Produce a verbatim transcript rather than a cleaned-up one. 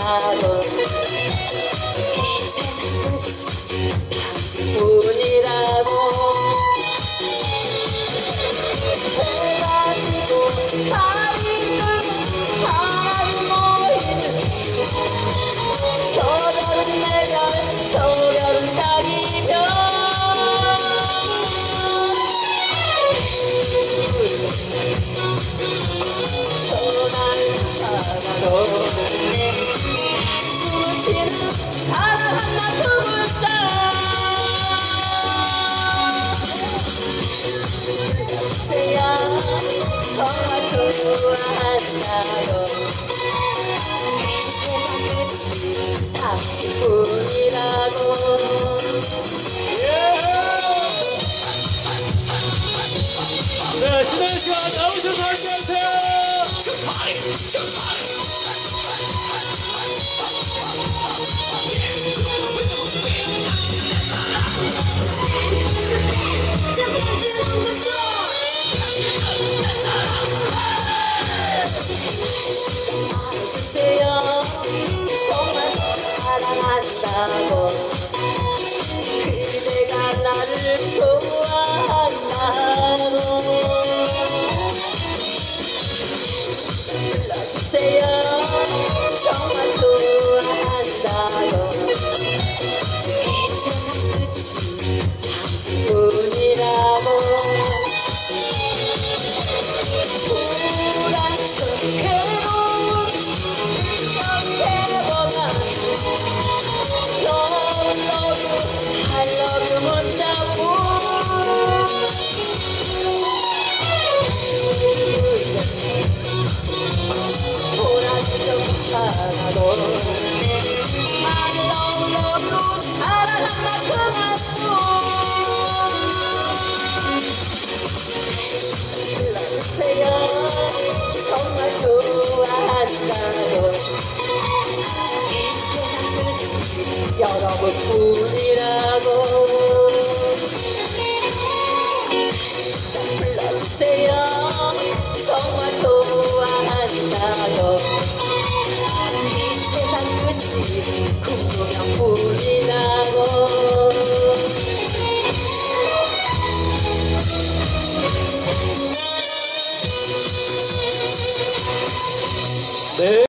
좋아한다고 이 세상 끝이 당신뿐이라고 해가지고 달이 뜨고 달이 모이는 저 별은 내 별, 저 별은 자기 별 하나로 숨을 쉬는 사랑 하나 두 글자 그대야 정말 좋아한다고 이 세상 끝이 당신뿐이라고 네, 신혜연 씨가 나오셔서 함께하세요. 말해주세요 정말 사랑한다고 그대가 나를 좋아한다고 불러주세요 정말 좋아한다고 이 세상 끝이 당신뿐이라고 불안해서 괴로운 생각해보면 Love, love you, I love you 혼자뿐 보라진 적 하나도 I love, love you, 사랑한 만큼만 불러주세요 정말 좋아한다고 이 세상 끝이 여러분뿐이라고 불러주세요 정말 좋아한다고 이 세상 끝이 궁금한뿐이라고 네.